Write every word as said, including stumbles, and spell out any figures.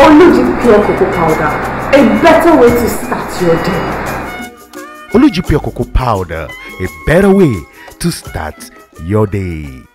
Oluji Pure Cocoa Powder, a better way to start your day. Oluji Pure Cocoa Powder, a better way to start your day.